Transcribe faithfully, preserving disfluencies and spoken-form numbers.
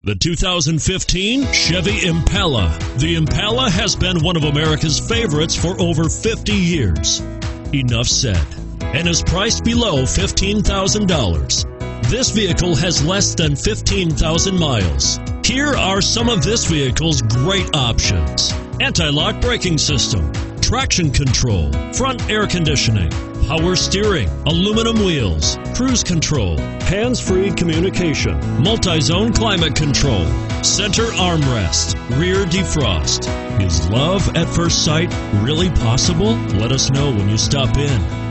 The two thousand fifteen Chevy Impala. The Impala has been one of America's favorites for over fifty years. Enough said. And is priced below fifteen thousand dollars. This vehicle has less than fifteen thousand miles. Here are some of this vehicle's great options: anti-lock braking system, traction control, front air conditioning, power steering, aluminum wheels, cruise control, hands-free communication, multi-zone climate control, center armrest, rear defrost. Is love at first sight really possible? Let us know when you stop in.